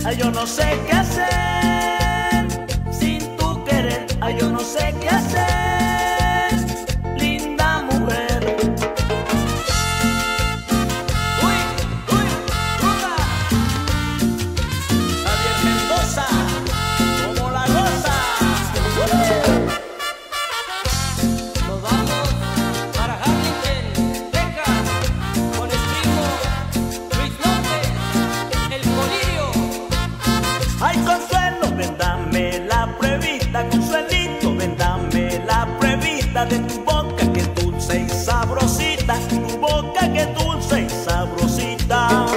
Ay, yo no sé qué hacer sin tu querer. Ay, yo no sé qué hacer, linda mujer. Uy, uy, ruda. Javier Mendoza, como la rosa. Nos vamos para Harlingen, Texas, con el primo Luis López, el Colirio. Ay, Consuelo, ven, dame la pruebita. Consuelito, ven, dame la pruebita de tu boca que es dulce y sabrosita. Tu boca que es dulce y sabrosita.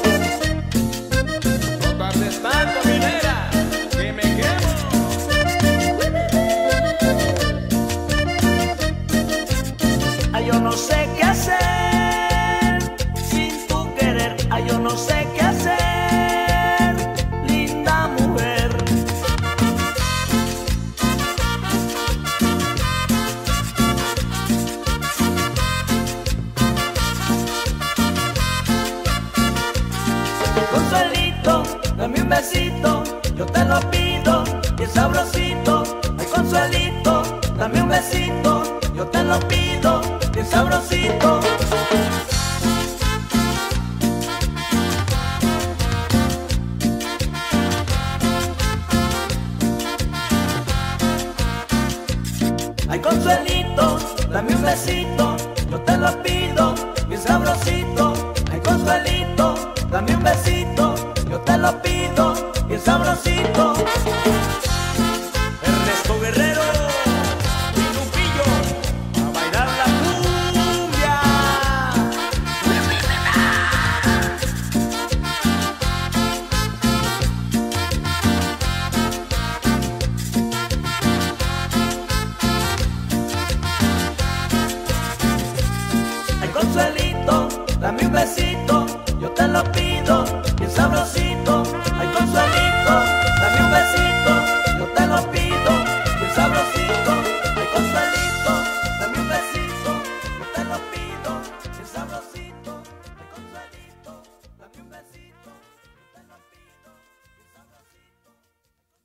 No tardes tanto, minera, que me quemo. Ay, yo no sé qué hacer sin tu querer. Ay, yo no sé qué hacer, linda mujer. Consuelito, dame un besito, yo te lo pido, bien sabrosito. Ay, Consuelito, dame un besito, yo te lo pido, bien sabrosito. Ay, Consuelito, dame un besito, yo te lo pido, bien sabrosito. Ay, Consuelito, dame un besito, yo te lo pido, bien sabrosito.